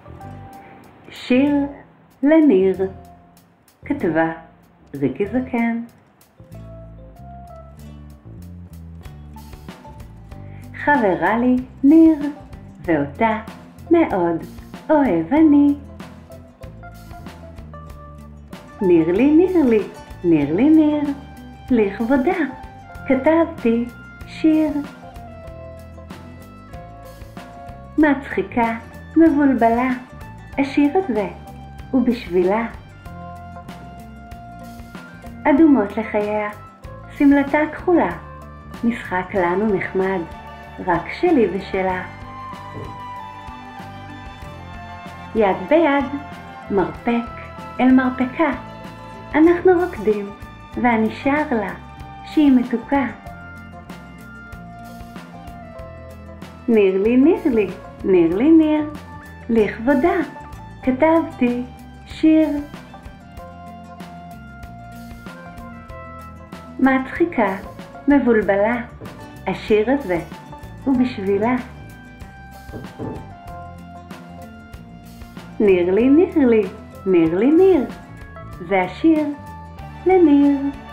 שיר לניר, כתבה ריקי זקן. חברה לי ניר, ואותה מאוד אוהב אני. ניר לי ניר לי, ניר לי ניר, לכבודה כתבתי שיר. מצחיקה, מבולבלה, השיר הזה הוא בשבילה. אדומות לחייה, סמלתה כחולה, משחק לנו נחמד, רק שלי ושלה. יד ביד, מרפק אל מרפקה, אנחנו רוקדים ואני שר לה שהיא מתוקה. ניר לי ניר לי, ניר לי ניר, לכבודה כתבתי שיר. מצחיקה, מבולבלה, השיר הזה הוא בשבילה. ניר לי ניר לי, ניר לי ניר, זה השיר לניר.